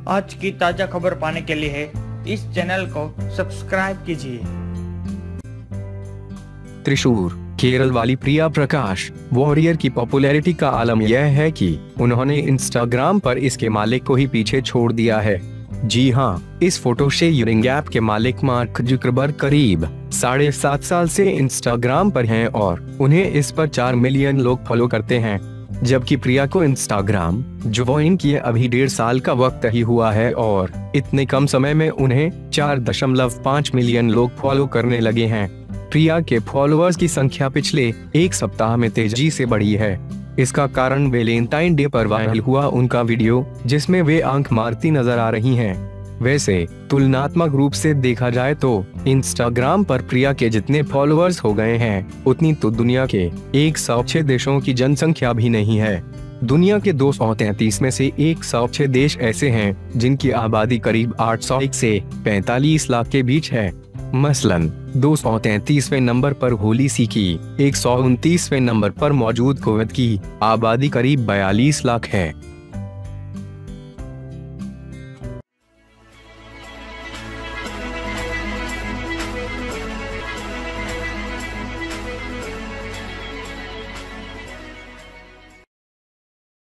आज की ताजा खबर पाने के लिए इस चैनल को सब्सक्राइब कीजिए। त्रिशूर केरल वाली प्रिया प्रकाश वॉरियर की पॉपुलैरिटी का आलम यह है कि उन्होंने इंस्टाग्राम पर इसके मालिक को ही पीछे छोड़ दिया है। जी हाँ, इस फोटो शेयरिंग ऐप के मालिक मार्क जुकरबर्ग करीब 7.5 साल से इंस्टाग्राम पर हैं और उन्हें इस पर 4 मिलियन लोग फॉलो करते हैं। जबकि प्रिया को इंस्टाग्राम ज्वाइन किए अभी 1.5 साल का वक्त ही हुआ है और इतने कम समय में उन्हें 4.5 मिलियन लोग फॉलो करने लगे हैं। प्रिया के फॉलोअर्स की संख्या पिछले एक सप्ताह में तेजी से बढ़ी है। इसका कारण वैलेंटाइन डे पर वायरल हुआ उनका वीडियो, जिसमें वे आंख मारती नजर आ रही हैं। वैसे तुलनात्मक रूप से देखा जाए तो इंस्टाग्राम पर प्रिया के जितने फॉलोअर्स हो गए हैं, उतनी तो दुनिया के 106 देशों की जनसंख्या भी नहीं है। दुनिया के 233 में से 106 देश ऐसे हैं जिनकी आबादी करीब 801 से 45 लाख के बीच है। मसलन 233वें नंबर पर होलीसी की, 129वें नंबर पर मौजूद कुवैत की आबादी करीब 42 लाख है।